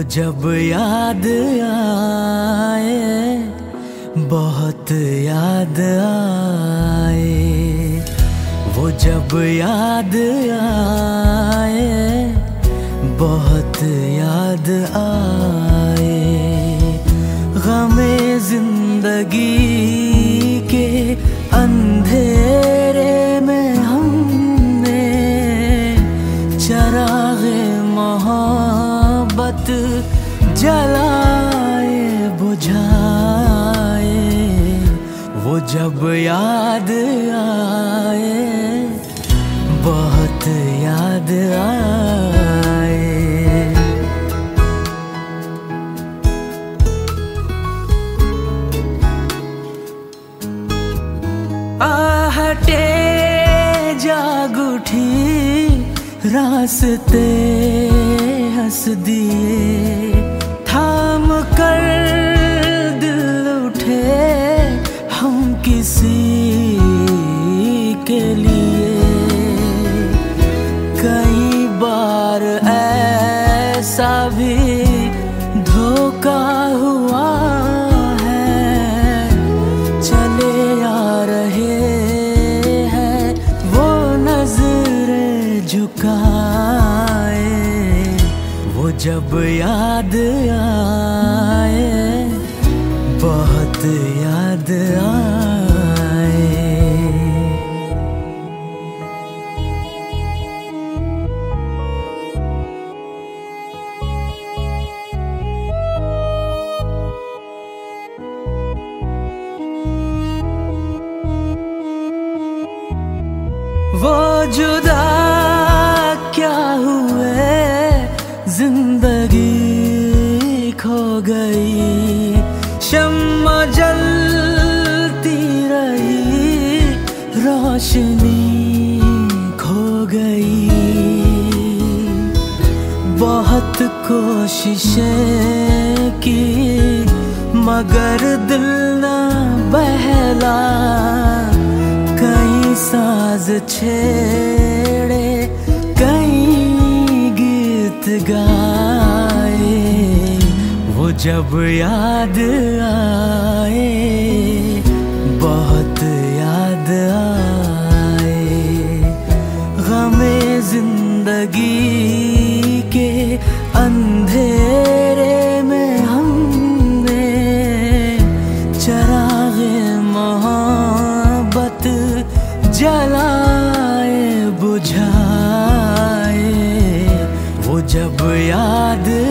जब याद आए, बहुत याद आए। वो जब याद आए, बहुत याद आए। गमे जिंदगी के अंधेरे में हमने चरागे मोहब्बत जलाए बुझाए। वो जब याद आए, बहुत याद आए। आहटे जाग उठी, रास्ते हंस दिए। थाम कर दिल उठे हम किसी के लिए। कई बार ऐसा भी धोखा हुआ है। चले आ रहे हैं वो नजरें झुकाए। वो जब याद आए, बहुत याद आए। वो जुदा क्या हुए, जिंदगी खो गई। शम्मा जलती रही, रोशनी खो गई। बहुत कोशिशें की मगर दिल न बहला। कई साज छेड़े, कई गीत गाए। वो जब याद आए, बहुत याद आए। गमे जिंदगी के अंधेरे में हमने चरागे मोहब्बत जलाए बुझाए। वो जब याद